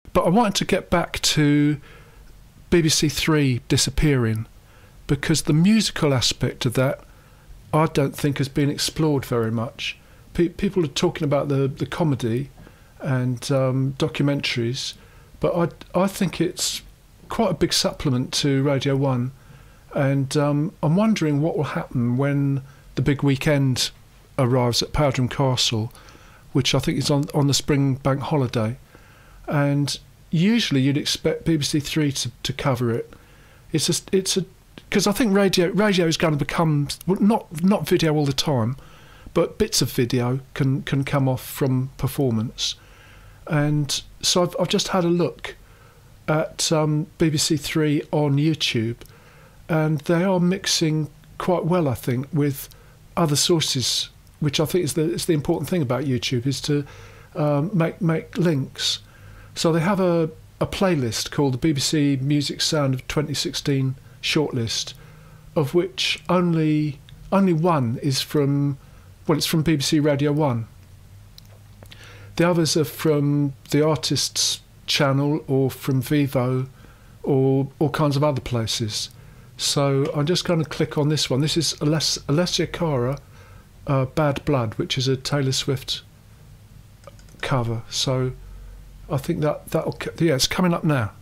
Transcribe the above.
But I wanted to get back to BBC Three disappearing, because the musical aspect of that I don't think has been explored very much. People are talking about the comedy and documentaries, but I think it's quite a big supplement to Radio 1, and I'm wondering what will happen when the big weekend arrives at Powderham Castle, which I think is on the spring bank holiday, and usually you'd expect BBC Three to cover it. It's a because I think radio is going to become, well, not video all the time, but bits of video can come off from performance. And so I've just had a look at BBC Three on YouTube, and they are mixing quite well, I think, with other sources, which I think is the important thing about YouTube, is to make links. So they have a playlist called the BBC Music Sound of 2016 shortlist, of which only one is from, well, it's from BBC Radio 1. The others are from the artist's channel or from Vivo or all kinds of other places. So I'm just going to click on this one. This is Alessia Cara, Bad Blood, which is a Taylor Swift cover. So I think that'll, yeah, it's coming up now.